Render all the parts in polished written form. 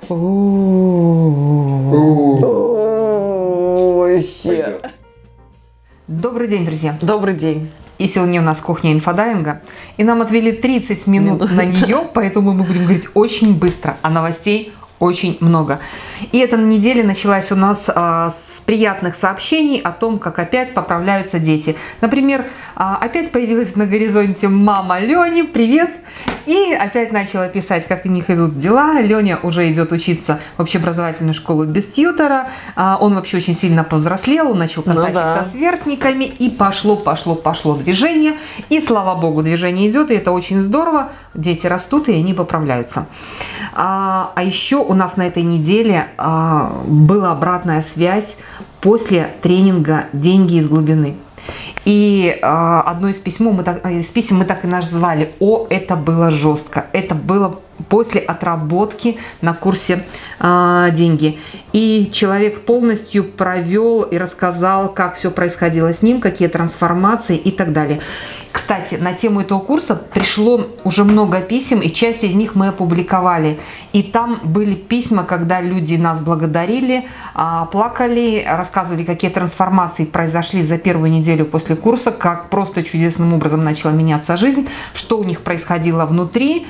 Вообще. Добрый день, друзья. Добрый день. И сегодня у нас кухня инфодайвинга. И нам отвели 30 минут на нее, поэтому мы будем говорить очень быстро, а новостей очень много. И эта неделя началась у нас с приятных сообщений о том, как опять поправляются дети. Например, опять появилась на горизонте мама Лёни, привет! И опять начала писать, как у них идут дела. Леня уже идет учиться в общеобразовательную школу без тьютера. Он вообще очень сильно повзрослел, он начал контактировать со сверстниками. И пошло движение. И слава богу, движение идет, и это очень здорово. Дети растут, и они поправляются. А еще у нас на этой неделе была обратная связь после тренинга «Деньги из глубины». И одно из писем мы так и назвали «О, это было жестко». Это было после отработки на курсе «Деньги». И человек полностью провел и рассказал, как все происходило с ним, какие трансформации и так далее. Кстати, на тему этого курса пришло уже много писем, и часть из них мы опубликовали. И там были письма, когда люди нас благодарили, плакали, рассказывали, какие трансформации произошли за первую неделю после курса, как просто чудесным образом начала меняться жизнь, что у них происходило внутри.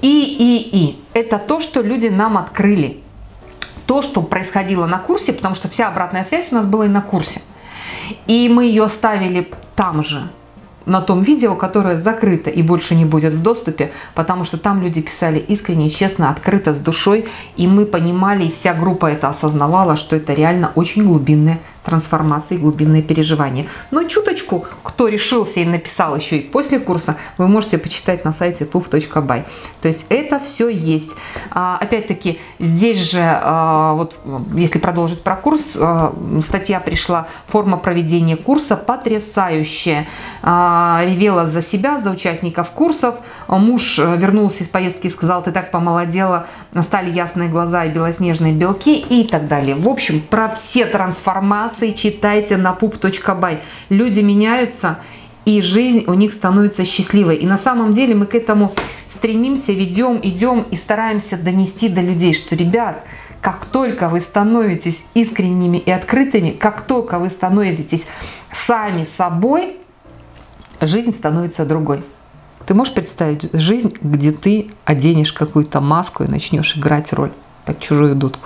И это то, что люди нам открыли. То, что происходило на курсе, потому что вся обратная связь у нас была и на курсе. И мы ее оставили там же, на том видео, которое закрыто и больше не будет в доступе, потому что там люди писали искренне, честно, открыто, с душой, и мы понимали, и вся группа это осознавала, что это реально очень глубинные трансформации, глубинные переживания. Но чуточку, кто решился и написал еще и после курса, вы можете почитать на сайте puff.by. То есть это все есть. Опять-таки, здесь же, вот если продолжить про курс, статья пришла, форма проведения курса потрясающая. Ревела за себя, за участников курсов. Муж вернулся из поездки и сказал: ты так помолодела, стали ясные глаза и белоснежные белки и так далее. В общем, про все трансформации читайте на pup.by. Люди меняются, и жизнь у них становится счастливой. И на самом деле мы к этому стремимся, ведем, идем и стараемся донести до людей, что, ребят, как только вы становитесь искренними и открытыми, как только вы становитесь сами собой, жизнь становится другой. Ты можешь представить жизнь, где ты оденешь какую-то маску и начнешь играть роль под чужую дудку?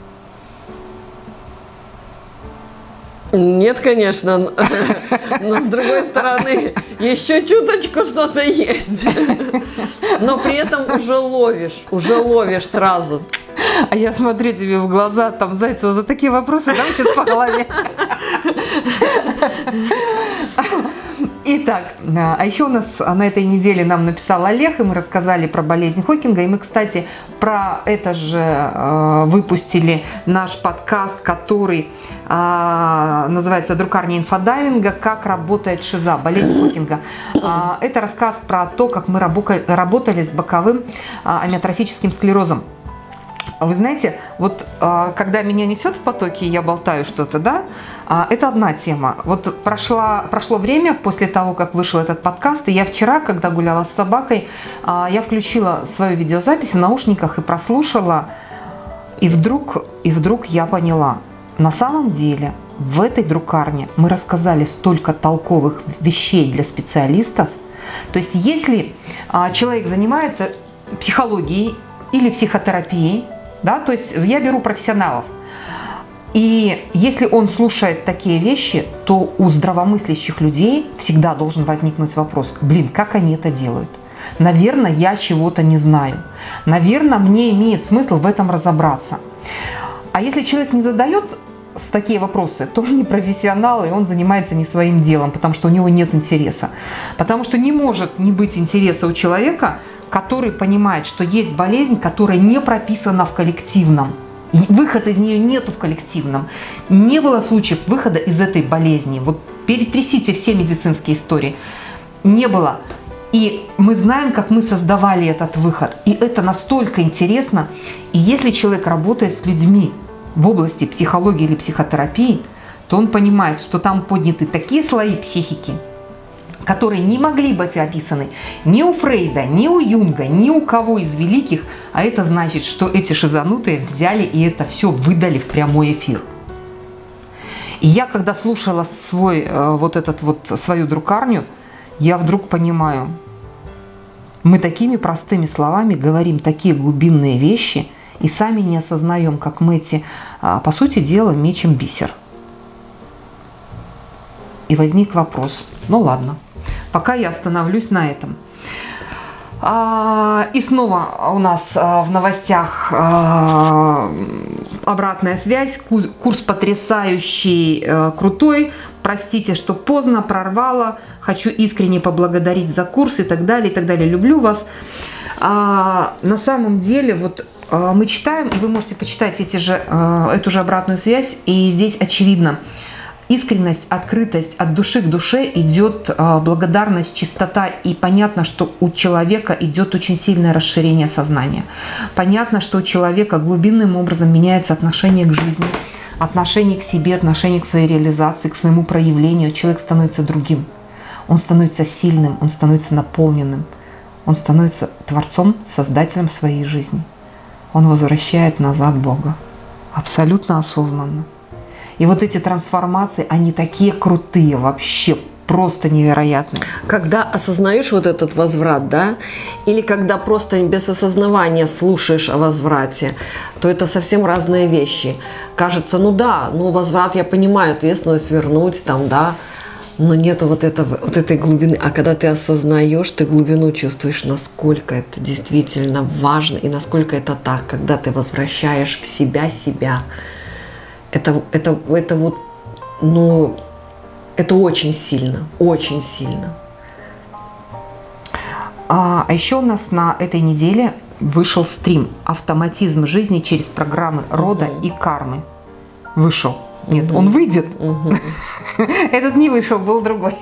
Нет, конечно, но с другой стороны, еще чуточку что-то есть. Но при этом уже ловишь сразу. А я смотрю тебе в глаза, там, Зайцева, за такие вопросы дам сейчас по голове. Итак, а еще у нас на этой неделе нам написал Олег, и мы рассказали про болезнь Хокинга. И мы, кстати, про это же выпустили наш подкаст, который называется «Друкарня инфодайвинга. Как работает шиза, болезнь Хокинга». Это рассказ про то, как мы работали с боковым амиотрофическим склерозом. Вы знаете, вот когда меня несет в потоке, я болтаю что-то, да, это одна тема. Вот прошло время после того, как вышел этот подкаст, и я вчера, когда гуляла с собакой, я включила свою видеозапись в наушниках и прослушала, и вдруг я поняла, на самом деле в этой друкарне мы рассказали столько толковых вещей для специалистов. То есть если человек занимается психологией или психотерапией, да, то есть я беру профессионалов, и если он слушает такие вещи, то у здравомыслящих людей всегда должен возникнуть вопрос: блин, как они это делают? Наверное, я чего-то не знаю. Наверное, мне имеет смысл в этом разобраться. А если человек не задает такие вопросы, то он не профессионал, и он занимается не своим делом, потому что у него нет интереса. Потому что не может не быть интереса у человека, который понимает, что есть болезнь, которая не прописана в коллективном. Выхода из нее нету в коллективном. Не было случаев выхода из этой болезни. Вот перетрясите все медицинские истории. Не было. И мы знаем, как мы создавали этот выход. И это настолько интересно. И если человек работает с людьми в области психологии или психотерапии, то он понимает, что там подняты такие слои психики, которые не могли быть описаны ни у Фрейда, ни у Юнга, ни у кого из великих, а это значит, что эти шизанутые взяли и это все выдали в прямой эфир. И я, когда слушала свою друкарню, я вдруг понимаю, мы такими простыми словами говорим такие глубинные вещи и сами не осознаем, как мы эти, по сути дела, мечем бисер. И возник вопрос, ну ладно, пока я остановлюсь на этом. И снова у нас в новостях обратная связь. Курс потрясающий, крутой. Простите, что поздно, прорвала. Хочу искренне поблагодарить за курс и так далее, и так далее. Люблю вас. На самом деле, вот мы читаем, и вы можете почитать эту же обратную связь, и здесь очевидно. Искренность, открытость, от души к душе идет благодарность, чистота. И понятно, что у человека идет очень сильное расширение сознания. Понятно, что у человека глубинным образом меняется отношение к жизни, отношение к себе, отношение к своей реализации, к своему проявлению. Человек становится другим. Он становится сильным, он становится наполненным. Он становится творцом, создателем своей жизни. Он возвращает назад Бога. Абсолютно осознанно. И вот эти трансформации, они такие крутые, вообще просто невероятные. Когда осознаешь вот этот возврат, да, или когда просто без осознавания слушаешь о возврате, то это совсем разные вещи. Кажется, ну да, ну возврат, я понимаю, ответственность вернуть, там, да, но нету вот этой глубины. А когда ты осознаешь, ты глубину чувствуешь, насколько это действительно важно и насколько это так, когда ты возвращаешь в себя. Это вот, ну, это очень сильно, очень сильно. А еще у нас на этой неделе вышел стрим «Автоматизм жизни через программы рода и кармы». Вышел. Нет, он выйдет. Этот не вышел, был другой.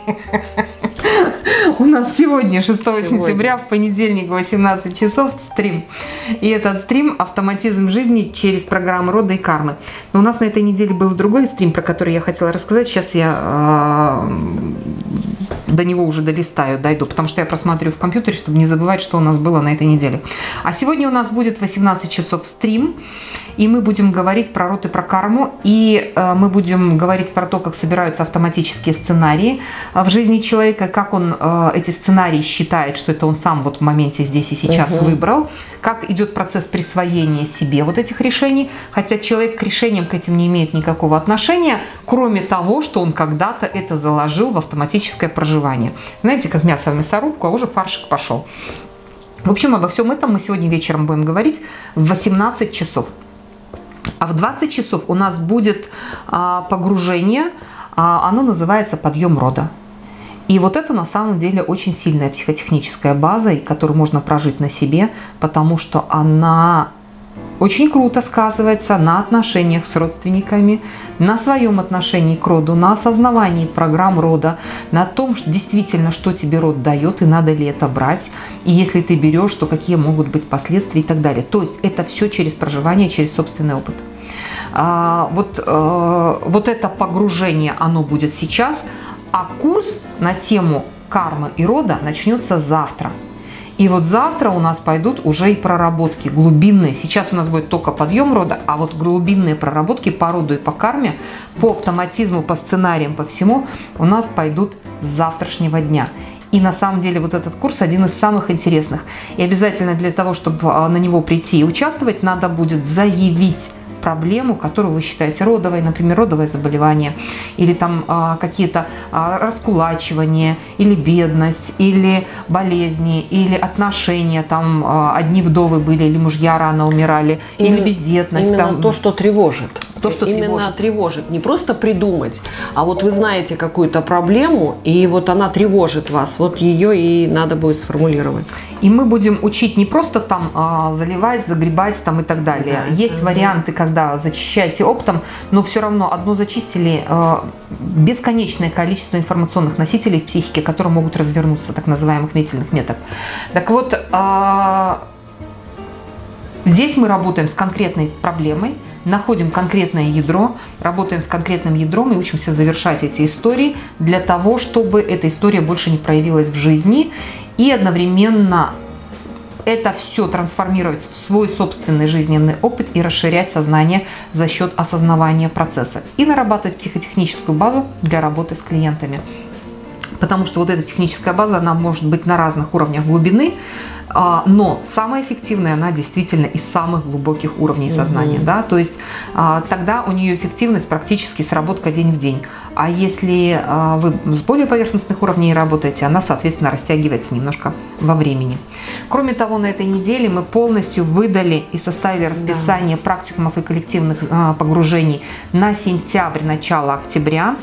У нас сегодня, 6 сентября, в понедельник, 18 часов, стрим. И этот стрим «Автоматизм жизни через программы рода и кармы». Но у нас на этой неделе был другой стрим, про который я хотела рассказать. Сейчас я до него уже дойду, потому что я просматриваю в компьютере, чтобы не забывать, что у нас было на этой неделе. А сегодня у нас будет 18 часов стрим, и мы будем говорить про род и про карму, и мы будем говорить про то, как собираются автоматические сценарии в жизни человека, как он эти сценарии считает, что это он сам вот в моменте здесь и сейчас выбрал, как идет процесс присвоения себе вот этих решений, хотя человек к решениям к этим не имеет никакого отношения, кроме того, что он когда-то это заложил в автоматическое проживание. Знаете, как мясо в мясорубку, а уже фаршик пошел. В общем, обо всем этом мы сегодня вечером будем говорить в 18 часов. А в 20 часов у нас будет погружение, оно называется «Подъем рода». И вот это на самом деле очень сильная психотехническая база, которую можно прожить на себе, потому что она очень круто сказывается на отношениях с родственниками, на своем отношении к роду, на осознавании программ рода, на том, что действительно, что тебе род дает и надо ли это брать. И если ты берешь, то какие могут быть последствия и так далее. То есть это все через проживание, через собственный опыт. Вот это погружение, оно будет сейчас, а курс на тему кармы и рода начнется завтра. И вот завтра у нас пойдут уже и проработки глубинные. Сейчас у нас будет только подъем рода, а вот глубинные проработки по роду и по карме, по автоматизму, по сценариям, по всему у нас пойдут с завтрашнего дня. И на самом деле вот этот курс один из самых интересных. И обязательно для того, чтобы на него прийти и участвовать, надо будет заявить проблему, которую вы считаете родовой, например, родовое заболевание, или там какие-то раскулачивания, или бедность, или болезни, или отношения, там одни вдовы были, или мужья рано умирали, или бездетность. Именно там, то, что тревожит. То, что именно тревожит. Не просто придумать, а вот вы знаете какую-то проблему, и вот она тревожит вас, вот ее и надо будет сформулировать. И мы будем учить не просто там заливать, загребать там и так далее. Да, есть варианты, когда зачищаете оптом, но все равно одно зачистили, бесконечное количество информационных носителей в психике, которые могут развернуться, так называемых метельных меток. Так вот, здесь мы работаем с конкретной проблемой, находим конкретное ядро, работаем с конкретным ядром и учимся завершать эти истории для того, чтобы эта история больше не проявилась в жизни, и одновременно это все трансформировать в свой собственный жизненный опыт и расширять сознание за счет осознавания процесса. И нарабатывать психотехническую базу для работы с клиентами. Потому что вот эта техническая база, она может быть на разных уровнях глубины, но самая эффективная она действительно из самых глубоких уровней сознания. Да? То есть тогда у нее эффективность практически сработка день в день. А если вы с более поверхностных уровней работаете, она, соответственно, растягивается немножко во времени. Кроме того, на этой неделе мы полностью выдали и составили расписание практикумов и коллективных погружений на сентябрь, начало октября.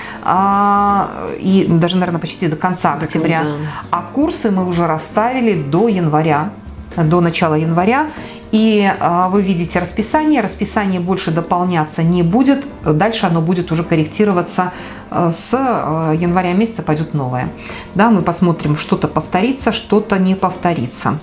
И даже, наверное, почти до конца октября. А курсы мы уже расставили до января, до начала января. И вы видите расписание. Расписание больше дополняться не будет. Дальше оно будет уже корректироваться. С января месяца пойдет новое. Да, мы посмотрим, что-то повторится, что-то не повторится.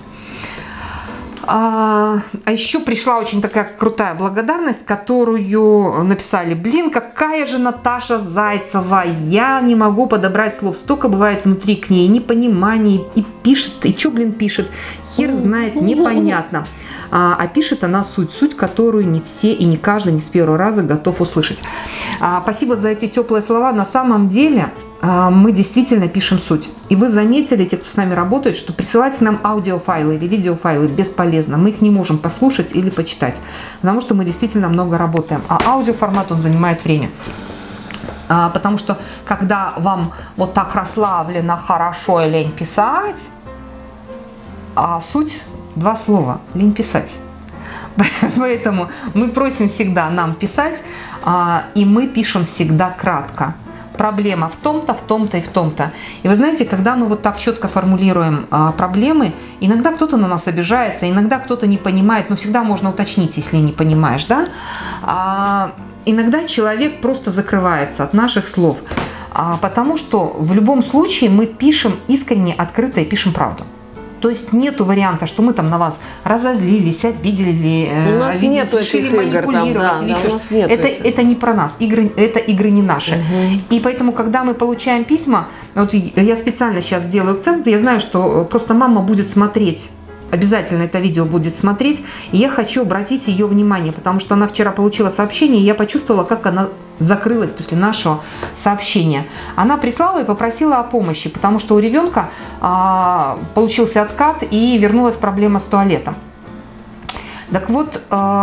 А еще пришла очень такая крутая благодарность, которую написали: блин, какая же Наташа Зайцева, я не могу подобрать слов, столько бывает внутри к ней непониманий, и пишет, и что, блин, пишет, хер знает, непонятно. А пишет она суть, которую не все и не каждый не с первого раза готов услышать. Спасибо за эти теплые слова. На самом деле мы действительно пишем суть. И вы заметили, те, кто с нами работает, что присылать нам аудиофайлы или видеофайлы бесполезно. Мы их не можем послушать или почитать, потому что мы действительно много работаем. А аудиоформат, он занимает время. Потому что когда вам вот так расслабленно, хорошо и лень писать, а суть два слова – лень писать. Поэтому мы просим всегда нам писать, и мы пишем всегда кратко. Проблема в том-то, в том-то и в том-то. И вы знаете, когда мы вот так четко формулируем проблемы, иногда кто-то на нас обижается, иногда кто-то не понимает, но всегда можно уточнить, если не понимаешь, да? Иногда человек просто закрывается от наших слов, потому что в любом случае мы пишем искренне, открыто и пишем правду. То есть нету варианта, что мы там на вас разозлились, обидели, у нас нету решили этих игр, манипулировать. там, да, у нас нету это не про нас, это игры не наши. И поэтому, когда мы получаем письма, вот я специально сейчас делаю акцент, я знаю, что просто мама будет смотреть, обязательно это видео будет смотреть, и я хочу обратить ее внимание, потому что она вчера получила сообщение, и я почувствовала, как она закрылась после нашего сообщения. Она прислала и попросила о помощи, потому что у ребенка получился откат и вернулась проблема с туалетом. Так вот,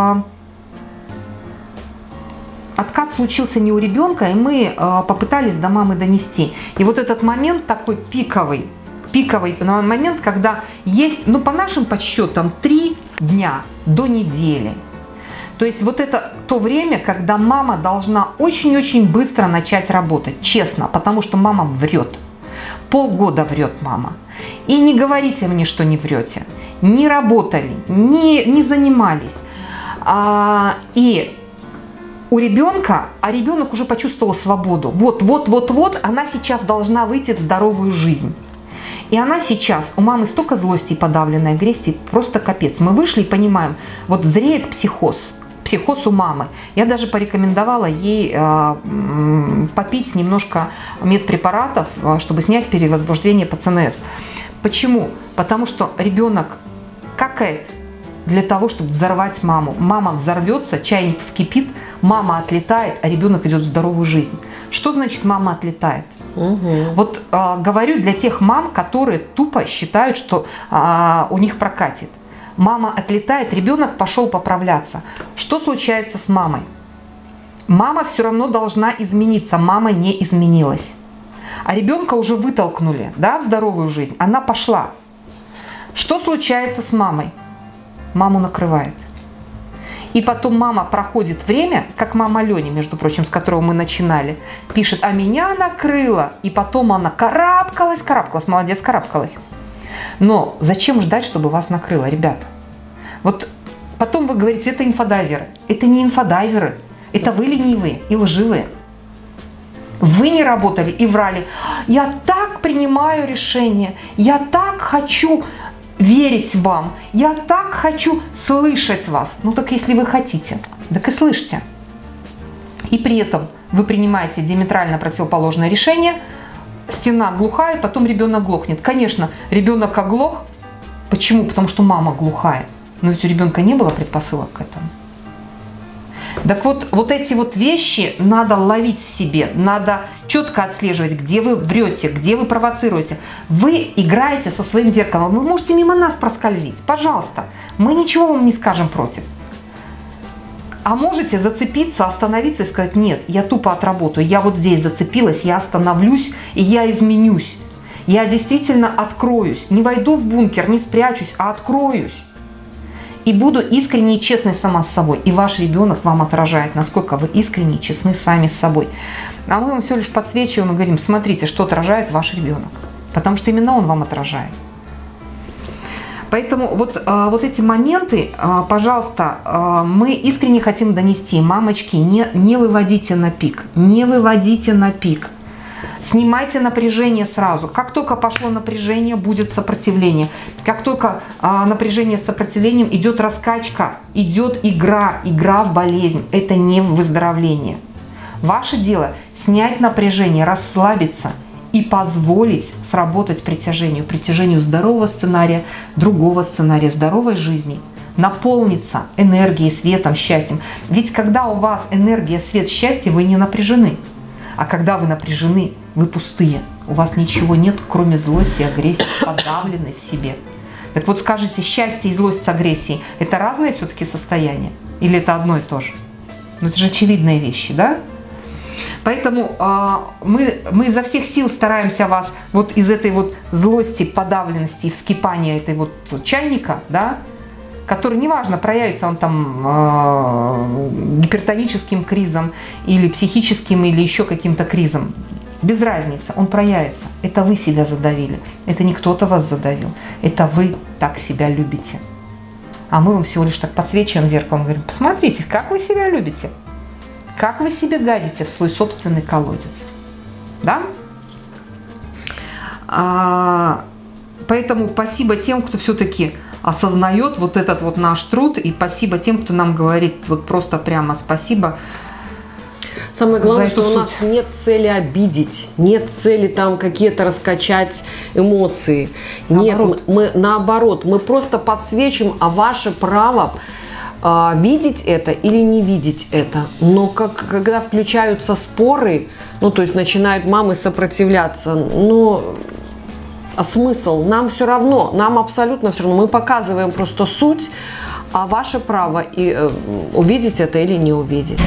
откат случился не у ребенка, и мы попытались до мамы донести. И вот этот момент такой пиковый момент, когда есть, ну, по нашим подсчетам, 3 дня до недели. То есть вот это то время, когда мама должна очень-очень быстро начать работать, честно, потому что мама врет. Полгода врет мама. И не говорите мне, что не врете. Не работали, не занимались. И у ребенка, а ребенок уже почувствовал свободу. Вот, она сейчас должна выйти в здоровую жизнь. И она сейчас, у мамы столько злости и подавленной агрессии, просто капец. Мы вышли и понимаем, вот зреет психоз у мамы. Я даже порекомендовала ей попить немножко медпрепаратов, чтобы снять перевозбуждение по ЦНС. Почему? Потому что ребенок какает для того, чтобы взорвать маму. Мама взорвется, чайник вскипит, мама отлетает, а ребенок идет в здоровую жизнь. Что значит мама отлетает? Вот говорю для тех мам, которые тупо считают, что у них прокатит. Мама отлетает, ребенок пошел поправляться. Что случается с мамой? Мама все равно должна измениться, мама не изменилась. А ребенка уже вытолкнули, да, в здоровую жизнь, она пошла. Что случается с мамой? Маму накрывает. И потом мама проходит время, как мама Лёни, между прочим, с которого мы начинали, пишет: а меня накрыло. И потом она карабкалась, молодец, карабкалась. Но зачем ждать, чтобы вас накрыло, ребята? Вот потом вы говорите, это инфодайверы. Это не инфодайверы, это вы ленивые и лживые. Вы не работали и врали. Я так принимаю решение, я так хочу. верить вам. Я так хочу слышать вас. Ну так если вы хотите, так и слышите. И при этом вы принимаете диаметрально противоположное решение. Стена глухая, потом ребенок глохнет. Конечно, ребенок оглох. Почему? Потому что мама глухая. Но ведь у ребенка не было предпосылок к этому. Так вот эти вот вещи надо ловить в себе, надо четко отслеживать, где вы врете, где вы провоцируете. Вы играете со своим зеркалом, вы можете мимо нас проскользить, пожалуйста, мы ничего вам не скажем против. А можете зацепиться, остановиться и сказать: нет, я тупо отработаю, я вот здесь зацепилась, я остановлюсь и я изменюсь. Я действительно откроюсь, не войду в бункер, не спрячусь, а откроюсь. И буду искренне и честной сама с собой. И ваш ребенок вам отражает, насколько вы искренне и честны сами с собой. А мы вам всего лишь подсвечиваем и говорим: смотрите, что отражает ваш ребенок. Потому что именно он вам отражает. Поэтому вот эти моменты, пожалуйста, мы искренне хотим донести. Мамочки, не выводите на пик. Не выводите на пик. Снимайте напряжение сразу. Как только пошло напряжение, будет сопротивление. Как только напряжение с сопротивлением, идет раскачка, идет игра в болезнь. Это не выздоровление. Ваше дело снять напряжение, расслабиться и позволить сработать притяжению здорового сценария, другого сценария, здоровой жизни. Наполниться энергией, светом, счастьем. Ведь когда у вас энергия, свет, счастье, вы не напряжены. А когда вы напряжены, вы пустые. У вас ничего нет, кроме злости, агрессии, подавленной в себе. Так вот скажите, счастье и злость с агрессией – это разные все-таки состояния? Или это одно и то же? Ну это же очевидные вещи, да? Поэтому мы изо всех сил стараемся вас вот из этой вот злости, подавленности и вскипания этой вот чайника, да, который, неважно, проявится он там гипертоническим кризом или психическим, или еще каким-то кризом. Без разницы, он проявится. Это вы себя задавили. Это не кто-то вас задавил. Это вы так себя любите. А мы вам всего лишь так подсвечиваем зеркалом, говорим: посмотрите, как вы себя любите. Как вы себе гадите в свой собственный колодец. Да? Поэтому спасибо тем, кто все-таки осознает вот этот вот наш труд, и спасибо тем, кто нам говорит вот просто прямо спасибо. Самое главное, что у нас нет цели обидеть, нет цели там какие-то раскачать эмоции. Наоборот. Нет, мы наоборот, мы просто подсвечим, а ваше право видеть это или не видеть это. Но когда включаются споры, ну то есть начинают мамы сопротивляться, ну а смысл? Нам все равно, нам абсолютно все равно. Мы показываем просто суть, а ваше право увидеть это или не увидеть.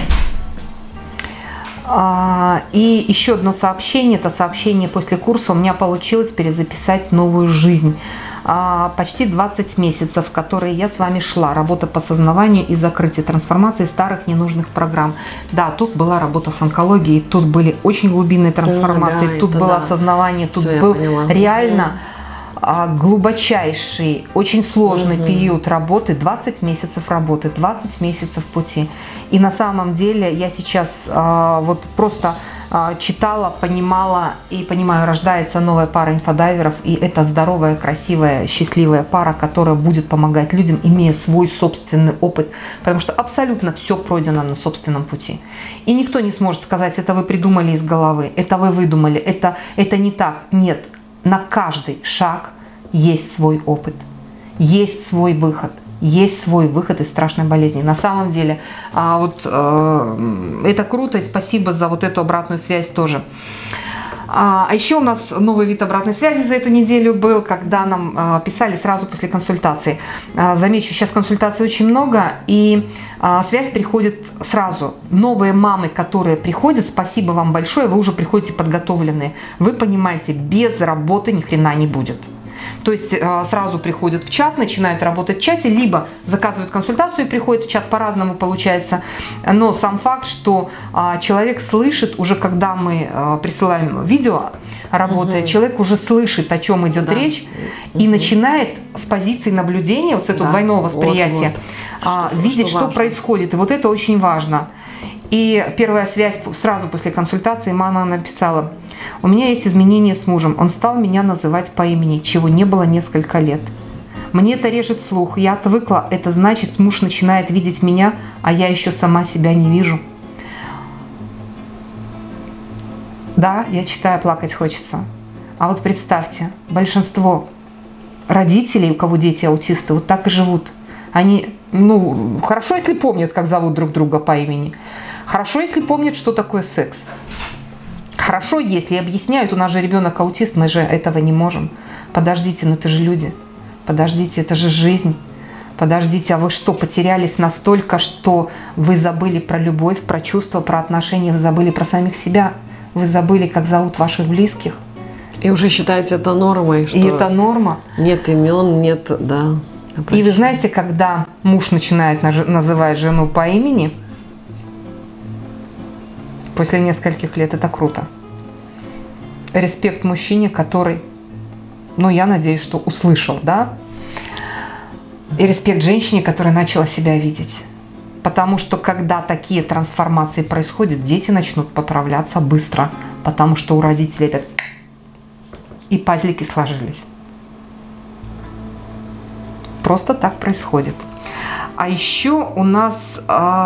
И еще одно сообщение, это сообщение после курса. У меня получилось перезаписать новую жизнь. Почти 20 месяцев, в которые я с вами шла. Работа по осознаванию и закрытию трансформации старых ненужных программ. Да, тут была работа с онкологией, тут были очень глубинные трансформации, да, тут было осознавание, тут был реально глубочайший, очень сложный период работы, 20 месяцев работы, 20 месяцев пути. И на самом деле я сейчас вот просто читала, понимала и понимаю, рождается новая пара инфодайверов, и это здоровая, красивая, счастливая пара, которая будет помогать людям, имея свой собственный опыт, потому что абсолютно все пройдено на собственном пути. И никто не сможет сказать: это вы придумали из головы, это вы выдумали, это не так. Нет, на каждый шаг есть свой опыт, есть свой выход. Есть свой выход из страшной болезни. На самом деле, это круто, и спасибо за вот эту обратную связь тоже. А еще у нас новый вид обратной связи за эту неделю был, когда нам писали сразу после консультации. Замечу, сейчас консультаций очень много, и связь приходит сразу. Новые мамы, которые приходят, спасибо вам большое, вы уже приходите подготовленные. Вы понимаете, без работы ни хрена не будет. То есть сразу приходят в чат, начинают работать в чате, либо заказывают консультацию и приходят в чат, по-разному получается. Но сам факт, что человек слышит, уже когда мы присылаем видео работы, человек уже слышит, о чем идет речь, и начинает с позиции наблюдения, вот с этого двойного восприятия, видеть, что происходит. И вот это очень важно. И первая связь сразу после консультации мама написала: у меня есть изменения с мужем, он стал меня называть по имени, чего не было несколько лет. Мне это режет слух, я отвыкла, это значит, муж начинает видеть меня, а я еще сама себя не вижу. Да, я читаю, плакать хочется. А вот представьте, большинство родителей, у кого дети аутисты, вот так и живут. Они, ну, хорошо, если помнят, как зовут друг друга по имени. Хорошо, если помнят, что такое секс. Хорошо, если объясняют, у нас же ребенок аутист, мы же этого не можем. Подождите, ну это же люди. Подождите, это же жизнь. Подождите, а вы что, потерялись настолько, что вы забыли про любовь, про чувства, про отношения, вы забыли про самих себя, вы забыли, как зовут ваших близких. И уже считаете это нормой, что и это норма. Нет имен, нет, да. И вы знаете, когда муж начинает называть жену по имени, после нескольких лет, это круто. Респект мужчине, который, ну, я надеюсь, что услышал, да? И респект женщине, которая начала себя видеть. Потому что, когда такие трансформации происходят, дети начнут поправляться быстро. Потому что у родителей это и пазлики сложились. Просто так происходит. А еще у нас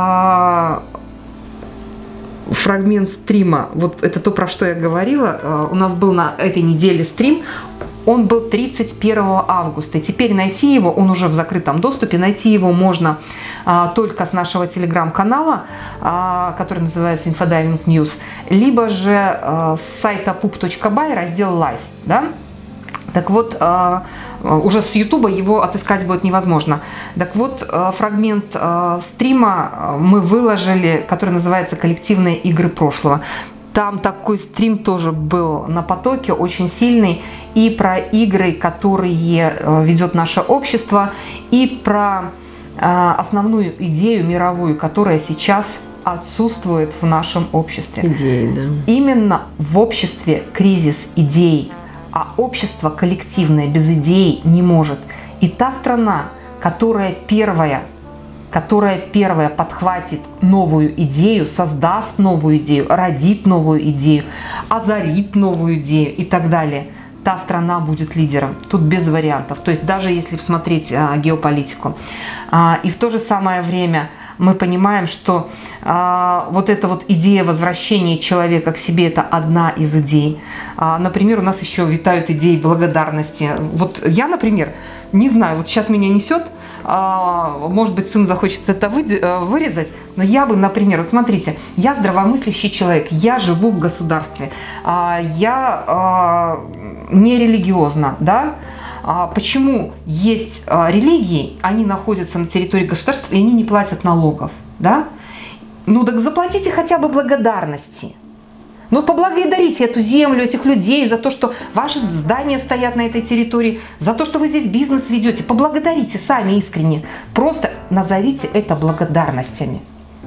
фрагмент стрима, вот это то, про что я говорила, у нас был на этой неделе стрим, он был 31 августа, и теперь найти его, он уже в закрытом доступе, найти его можно только с нашего телеграм-канала, который называется Infodiving News, либо же с сайта pup.by, раздел Live, да? Так вот, уже с Ютуба его отыскать будет невозможно. Так вот, фрагмент стрима мы выложили, который называется «Коллективные игры прошлого». Там такой стрим тоже был на потоке, очень сильный, и про игры, которые ведет наше общество, и про основную идею мировую, которая сейчас отсутствует в нашем обществе. Идеи, да. Именно в обществе кризис идей. А общество коллективное без идей не может. И та страна, которая первая подхватит новую идею, создаст новую идею, родит новую идею, озарит новую идею и так далее, та страна будет лидером. Тут без вариантов. То есть даже если посмотреть геополитику. И в то же самое время мы понимаем, что вот эта вот идея возвращения человека к себе – это одна из идей. Например, у нас еще витают идеи благодарности. Вот я, например, не знаю, вот сейчас меня несет, может быть, сын захочет это вырезать, но я бы, например, вот смотрите, я здравомыслящий человек, я живу в государстве, я не религиозна, да? Почему есть религии, они находятся на территории государства, и они не платят налогов, да? Ну так заплатите хотя бы благодарности. Ну поблагодарите эту землю, этих людей за то, что ваши здания стоят на этой территории, за то, что вы здесь бизнес ведете. Поблагодарите сами искренне. Просто назовите это благодарностями.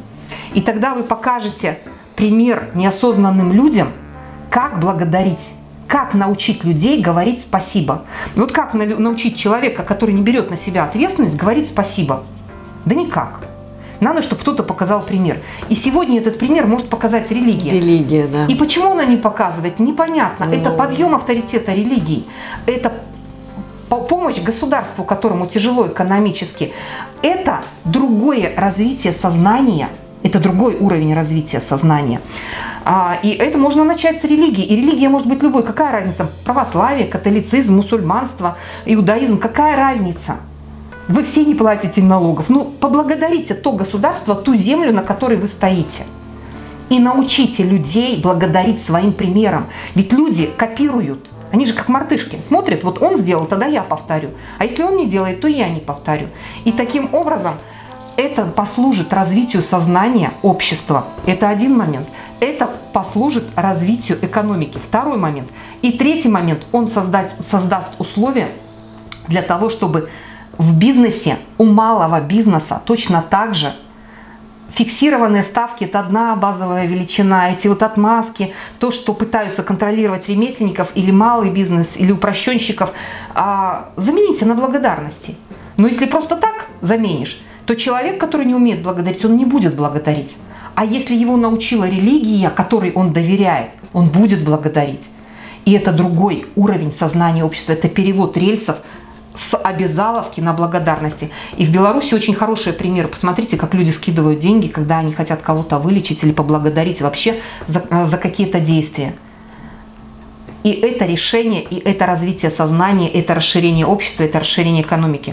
И тогда вы покажете пример неосознанным людям, как благодарить. Как научить людей говорить спасибо? Вот как научить человека, который не берет на себя ответственность, говорить спасибо? Да никак. Надо, чтобы кто-то показал пример. И сегодня этот пример может показать религия. Религия, да. И почему она не показывает, непонятно. Это подъем авторитета религии. Это помощь государству, которому тяжело экономически. Это другое развитие сознания. Это другой уровень развития сознания. И это можно начать с религии. И религия может быть любой. Какая разница? Православие, католицизм, мусульманство, иудаизм. Какая разница? Вы все не платите налогов. Ну, поблагодарите то государство, ту землю, на которой вы стоите. И научите людей благодарить своим примером. Ведь люди копируют. Они же как мартышки. Смотрят, вот он сделал, тогда я повторю. А если он не делает, то я не повторю. И таким образом это послужит развитию сознания общества. Это один момент. Это послужит развитию экономики. Второй момент. И третий момент. Он создаст условия для того, чтобы в бизнесе, у малого бизнеса точно так же фиксированные ставки – это одна базовая величина. Эти вот отмазки, то, что пытаются контролировать ремесленников или малый бизнес, или упрощенщиков, замените на благодарности. Но если просто так заменишь, то человек, который не умеет благодарить, он не будет благодарить. А если его научила религия, которой он доверяет, он будет благодарить. И это другой уровень сознания общества. Это перевод рельсов с обязаловки на благодарности. И в Беларуси очень хорошие примеры. Посмотрите, как люди скидывают деньги, когда они хотят кого-то вылечить или поблагодарить вообще за какие-то действия. И это решение, и это развитие сознания, это расширение общества, это расширение экономики.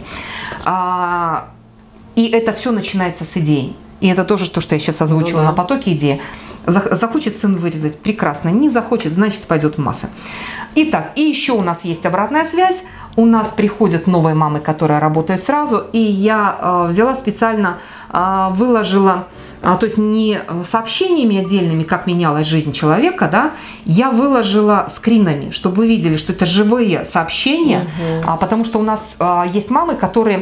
И это все начинается с идей. И это тоже то, что я сейчас озвучила на потоке идеи. Захочет сын вырезать, прекрасно. Не захочет, значит, пойдет в массы. Итак, и еще у нас есть обратная связь. У нас приходят новые мамы, которые работают сразу. И я взяла специально, выложила, то есть не сообщениями отдельными, как менялась жизнь человека, да, я выложила скринами, чтобы вы видели, что это живые сообщения, потому что у нас есть мамы, которые,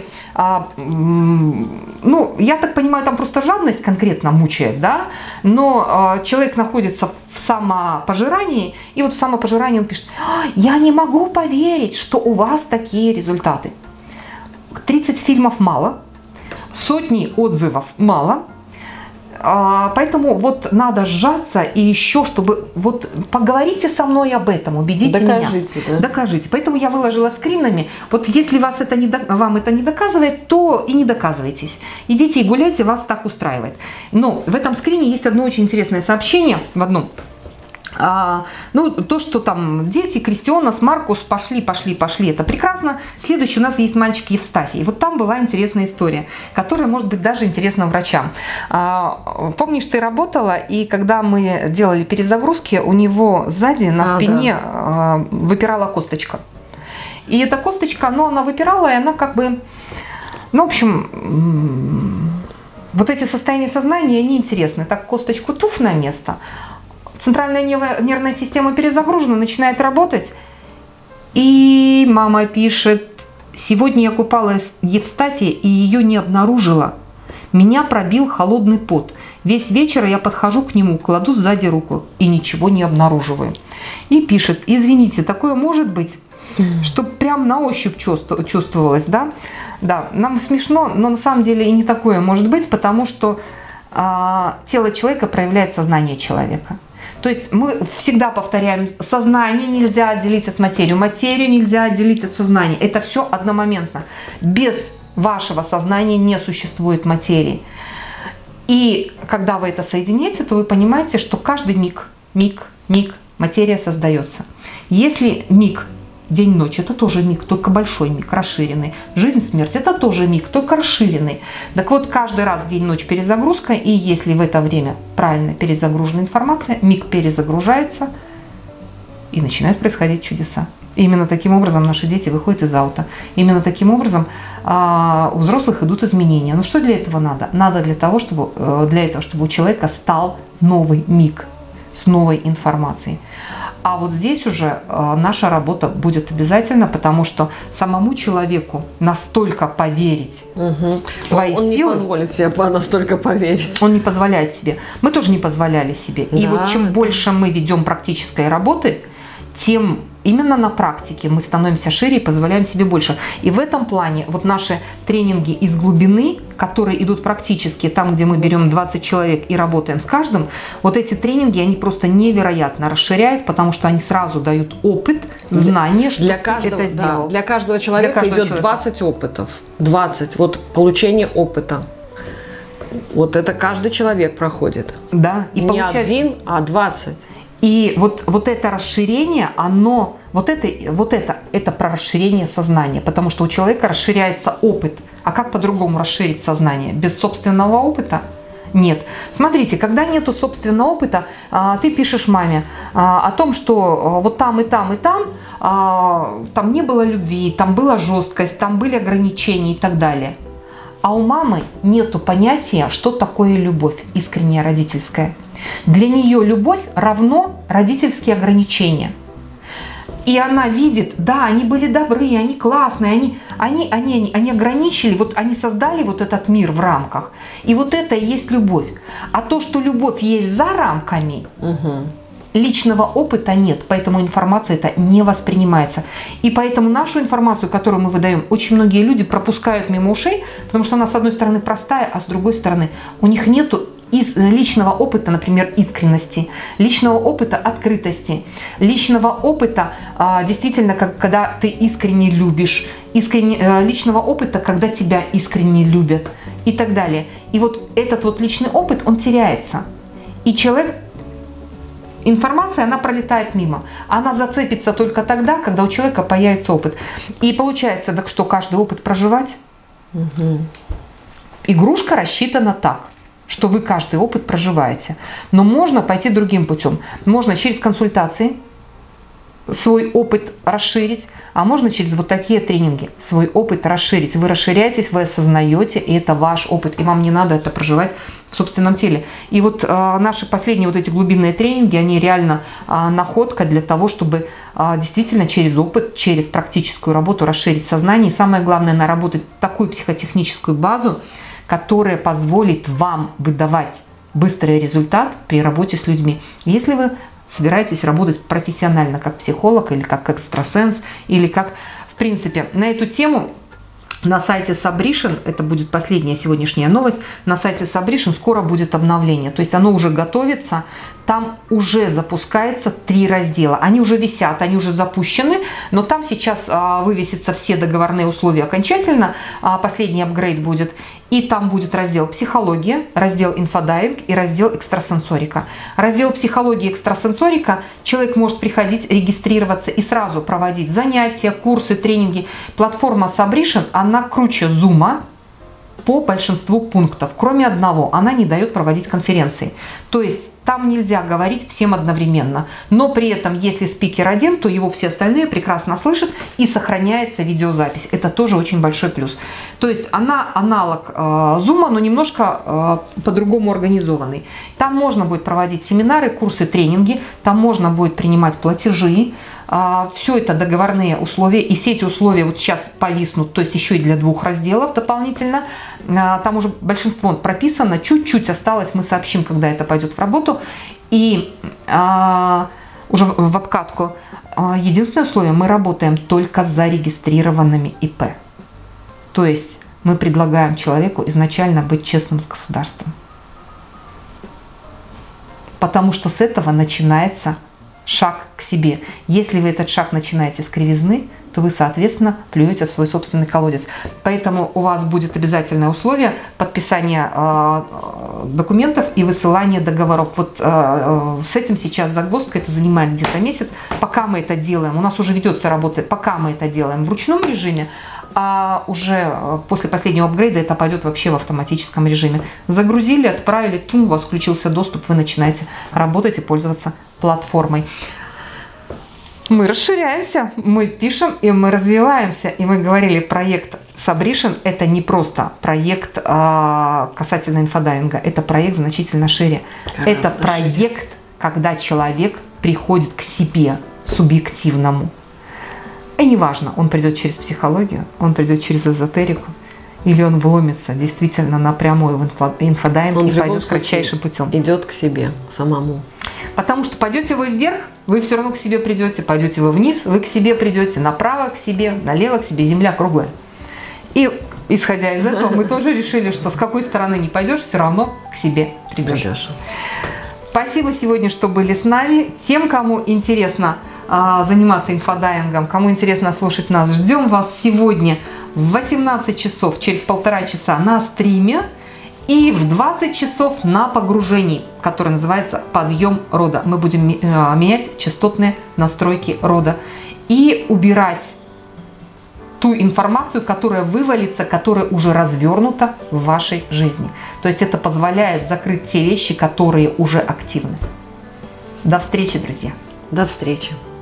ну, я так понимаю, там просто жадность конкретно мучает, да, но человек находится в самопожирании, и вот в самопожирании он пишет: я не могу поверить, что у вас такие результаты. 30 фильмов мало, сотни отзывов мало. Поэтому вот надо сжаться и еще, чтобы вот поговорите со мной об этом, убедите меня. Да? Докажите. Поэтому я выложила скринами. Вот если вас это вам это не доказывает, то и не доказывайтесь. Идите и гуляйте, вас так устраивает. Но в этом скрине есть одно очень интересное сообщение в одном. Ну, то, что там дети, Крестионас, Маркус пошли, это прекрасно. Следующий у нас есть мальчик Евстафий. Вот там была интересная история, которая может быть даже интересна врачам. Помнишь, ты работала, и когда мы делали перезагрузки, у него сзади на спине выпирала косточка. И эта косточка, она выпирала, и она как бы, ну, в общем, вот эти состояния сознания, они интересны. Так косточку туф на место, центральная нервная система перезагружена, начинает работать. И мама пишет: сегодня я купала Евстафия и ее не обнаружила. Меня пробил холодный пот. Весь вечер я подхожу к нему, кладу сзади руку и ничего не обнаруживаю. И пишет: извините, такое может быть? Чтобы прям на ощупь чувствовалось, да? Да, нам смешно, но на самом деле и не такое может быть, потому что тело человека проявляет сознание человека. То есть мы всегда повторяем: сознание нельзя отделить от материи, материю нельзя отделить от сознания. Это все одномоментно. Без вашего сознания не существует материи. И когда вы это соединяете, то вы понимаете, что каждый миг материя создается. Если миг день-ночь — это тоже миг, только большой миг, расширенный. Жизнь-смерть — это тоже миг, только расширенный. Так вот, каждый раз день-ночь перезагрузка, и если в это время правильно перезагружена информация, миг перезагружается, и начинают происходить чудеса. И именно таким образом наши дети выходят из аута. Именно таким образом у взрослых идут изменения. Но что для этого надо? Надо для этого, чтобы у человека стал новый миг с новой информацией. А вот здесь уже наша работа будет обязательно, потому что самому человеку настолько поверить в свои силы... Он не позволит себе настолько поверить. Он не позволяет себе. Мы тоже не позволяли себе. Да. И вот чем больше мы ведем практической работы, тем именно на практике мы становимся шире и позволяем себе больше. И в этом плане вот наши тренинги из глубины, которые идут практически там, где мы берем 20 человек и работаем с каждым, вот эти тренинги, они просто невероятно расширяют, потому что они сразу дают опыт, знания, что для каждого, это сделал. Да, для каждого человека идет 20 опытов. 20. Вот получение опыта. Вот это каждый человек проходит. Да. И не один, а 20. И вот это расширение, это про расширение сознания, потому что у человека расширяется опыт. А как по-другому расширить сознание? Без собственного опыта? Нет. Смотрите, когда нету собственного опыта, ты пишешь маме о том, что вот там и там, и там не было любви, там была жесткость, там были ограничения и так далее. А у мамы нету понятия, что такое любовь, искренняя родительская. Для нее любовь равно родительские ограничения. И она видит, да, они были добры, они классные, они ограничили, вот они создали вот этот мир в рамках. И вот это и есть любовь. А то, что любовь есть за рамками, личного опыта нет, поэтому информация это не воспринимается. И поэтому нашу информацию, которую мы выдаем, очень многие люди пропускают мимо ушей, потому что она с одной стороны простая, а с другой стороны у них нету личного опыта, например, искренности, личного опыта открытости, личного опыта, действительно, когда ты искренне любишь личного опыта, когда тебя искренне любят и так далее. И вот этот вот личный опыт, он теряется. И человек, информация, она пролетает мимо. Она зацепится только тогда, когда у человека появится опыт. И получается, так что каждый опыт проживать? Угу. Игрушка рассчитана так, что вы каждый опыт проживаете. Но можно пойти другим путем. Можно через консультации свой опыт расширить, а можно через вот такие тренинги свой опыт расширить. Вы расширяетесь, вы осознаете, и это ваш опыт, и вам не надо это проживать в собственном теле. И вот наши последние вот эти глубинные тренинги, они реально находка для того, чтобы действительно через опыт, через практическую работу расширить сознание. И самое главное, наработать такую психотехническую базу, которая позволит вам выдавать быстрый результат при работе с людьми. Если вы собираетесь работать профессионально, как психолог или как экстрасенс, или как, в принципе, на эту тему на сайте Sabrition, это будет последняя сегодняшняя новость, на сайте Sabrition скоро будет обновление, то есть оно уже готовится, там уже запускается 3 раздела, они уже висят, они уже запущены, но там сейчас вывесятся все договорные условия окончательно, последний апгрейд будет, и там будет раздел психология, раздел инфодайинг и раздел экстрасенсорика. Раздел психология и экстрасенсорика человек может приходить, регистрироваться и сразу проводить занятия, курсы, тренинги. Платформа Sabrition, она круче Zoom по большинству пунктов, кроме одного, она не дает проводить конференции. То есть там нельзя говорить всем одновременно, но при этом, если спикер один, то его все остальные прекрасно слышат и сохраняется видеозапись. Это тоже очень большой плюс. То есть она аналог Zoom, но немножко по-другому организованный. Там можно будет проводить семинары, курсы, тренинги, там можно будет принимать платежи. Все это договорные условия, и все эти условия вот сейчас повиснут, то есть еще и для 2 разделов дополнительно. Там уже большинство прописано, чуть-чуть осталось, мы сообщим, когда это пойдет в работу. И уже в обкатку. Единственное условие, мы работаем только с зарегистрированными ИП. То есть мы предлагаем человеку изначально быть честным с государством. Потому что с этого начинается шаг к себе. Если вы этот шаг начинаете с кривизны, то вы, соответственно, плюете в свой собственный колодец. Поэтому у вас будет обязательное условие подписания документов и высылания договоров. Вот с этим сейчас загвоздка, это занимает где-то месяц. Пока мы это делаем, у нас уже ведется работа, пока мы это делаем в ручном режиме, а уже после последнего апгрейда это пойдет вообще в автоматическом режиме. Загрузили, отправили, у вас включился доступ, вы начинаете работать и пользоваться платформой. Мы расширяемся, мы пишем и мы развиваемся. И мы говорили, проект Sabrition – это не просто проект касательно инфодайинга, это проект значительно шире. Это проект, когда человек приходит к себе субъективному. И неважно, он придет через психологию, он придет через эзотерику, или он вломится действительно напрямую в инфодайинг и пойдет кратчайшим путем. Идет к себе самому. Потому что пойдете вы вверх, вы все равно к себе придете, пойдете вы вниз, вы к себе придете, направо к себе, налево к себе, земля круглая. И исходя из этого, мы тоже решили, что с какой стороны не пойдешь, все равно к себе придешь. Спасибо сегодня, что были с нами. Тем, кому интересно заниматься инфодайингом, кому интересно слушать нас, ждем вас сегодня в 18 часов, через 1,5 часа на стриме. И в 20 часов на погружении, которое называется «Подъем рода». Мы будем менять частотные настройки рода и убирать ту информацию, которая вывалится, которая уже развернута в вашей жизни. То есть это позволяет закрыть те вещи, которые уже активны. До встречи, друзья. До встречи.